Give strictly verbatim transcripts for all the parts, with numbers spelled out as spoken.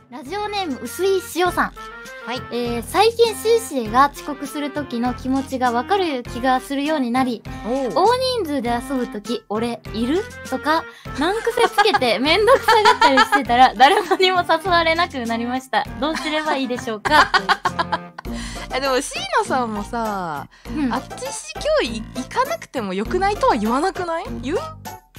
ラジオネーム薄井塩さん。 はい。 えー、最近シーシーが遅刻する時の気持ちがわかる気がするようになり、大人数で遊ぶ時、俺、いるとか、難癖つけてめんどくさがったりしてたら、誰もにも誘われなくなりました。どうすればいいでしょうかえ、でも椎名さんもさ、うん、あっちし今日行かなくてもよくないとは言わなくない？言う？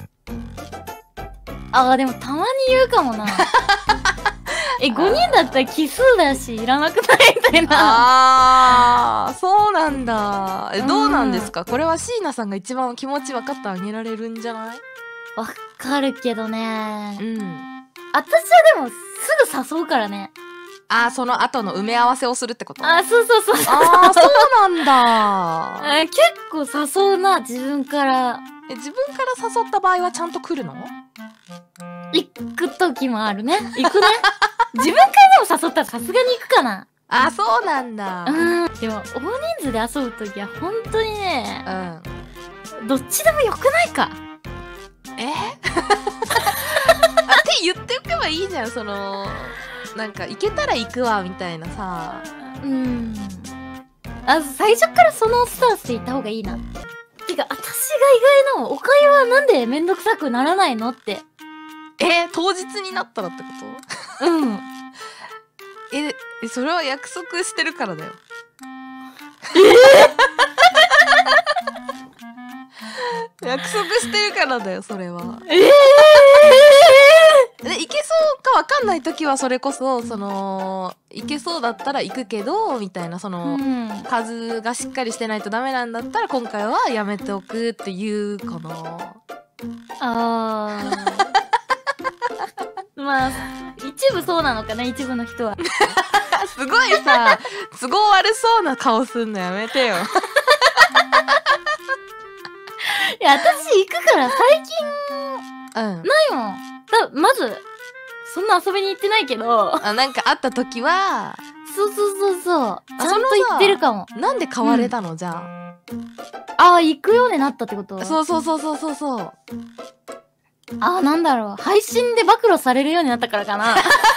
あー、でもたまに言うかもな。え、ごにんだったら奇数だし、いらなくないみたいな。 あー、そうなんだ。え、どうなんですか？これは椎名さんが一番気持ち分かってあげられるんじゃない？ わかるけどね。 うん。 私はでも、すぐ誘うからね。 あー、その後の埋め合わせをするってこと？ あー、そうそうそうそう。 あー、そうなんだ。 え、結構誘うな、自分から。 え、自分から誘った場合はちゃんと来るの？ 行く時もあるね。行くね。自分からでも誘ったらさすがに行くかな。 あ、そうなんだ。 うん。でも、大人数で遊ぶ時は本当にね、 うん。 どっちでもよくないか。 えって言っておけばいいじゃん、その、なんか、行けたら行くわ、みたいなさ。 うん。あ、最初からそのスタンスで行った方がいいな。てか、私が意外のお会話なんでめんどくさくならないのって。 えー、当日になったらってこと？ うん。 え、それは約束してるからだよ。えー、約束してるからだよ、それは。えー、で、行けそうかわかんない時はそれこそ、その、行けそうだったら行くけど、みたいな、その、うん、数がしっかりしてないとダメなんだったら今回はやめておくっていうかな。 あー。まあ、一部そうなのかな、一部の人は。 すごいさ、都合悪そうな顔すんのやめてよ。 いや、私行くから最近、うん。ないもん。だまず、そんな遊びに行ってないけど。 あ、なんか会った時は、 そうそうそうそう。ちゃんと行ってるかも。 なんで変われたの、うん、じゃあ。ああ、行くようになったってこと？ そうそうそうそうそうそう。 ああ、なんだろう。配信で暴露されるようになったからかな。あ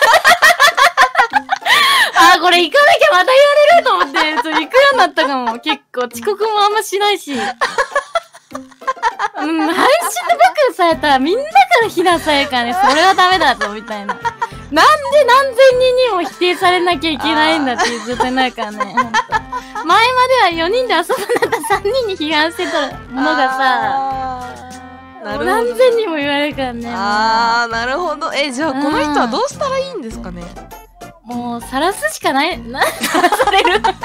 あ、これ行かなきゃまた言われると思って、行くようになったかも。結構、遅刻もあんましないし。うん、配信で暴露されたらみんなから非難されるからね、それはダメだぞ、みたいな。なんで何千人にも否定されなきゃいけないんだっていう状態になるからね。ほんと前まではよにんで遊ぶんだったらさんにんに批判してたものがさ、何千人も言われるからね。 あー、なるほど。え、じゃあこの人はどうしたらいいんですかね？ もう、晒すしかない。な、晒される友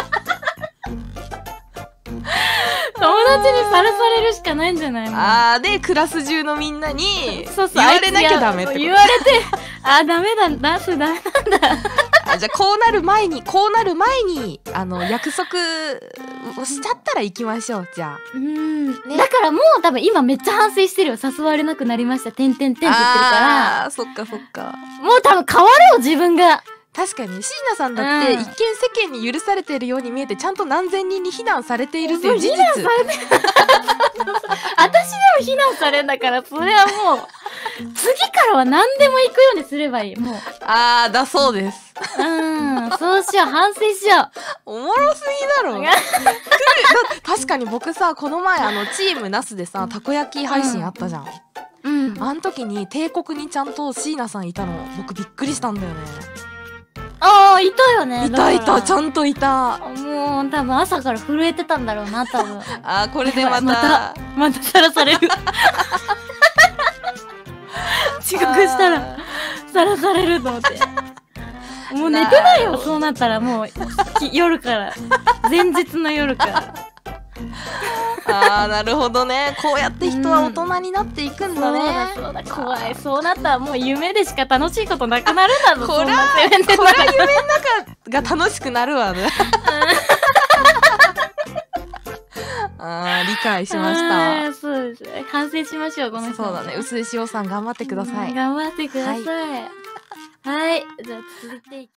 達にさらされるしかないんじゃない？ あー、で、クラス中のみんなに言われなきゃダメってこと？ 言われて、あー、ダメだ、ダンスダメなんだ。 あ、じゃあこうなる前に、こうなる前に、あの、約束をしちゃったら行きましょう、じゃあ。 うん、ね。だからもう多分今めっちゃ反省してるよ。誘われなくなりました、てんてんてんって言ってるから。 あー、そっかそっか。 もう多分変われよ、自分が。 確かに椎名さんだって一見世間に許されているように見えてちゃんと何千人に非難されているっていう事実。非難されてる私でも非難されるんだから、それはもう次からは何でも行くようにすればいい。もうあー、だそうです。 うん、そうしよう。反省しよう。おもろすぎだろ。確かに僕さ、この前あのチームナスでさたこ焼き配信あったじゃん。うん、うん、あん時に帝国にちゃんと椎名さんいたの僕びっくりしたんだよね。 ああ、いたよね。 いたいた、ちゃんといた。 もう多分朝から震えてたんだろうな、多分。 あー、これでまたまたまたさらされる。遅刻したらさらされると思って。もう寝てないよ、そうなったら。もう夜から前日の夜から。 あー、なるほどね。こうやって人は大人になっていくんだね。 そうだそうだ、怖い。そうなったらもう夢でしか楽しいことなくなるんだぞ。 これは夢の中が楽しくなるわね。あー、理解しました。 そうですね。反省しましょう、この人。 そうだね。薄井塩さん頑張ってください。 頑張ってください。はい、はい、じゃあ続いていき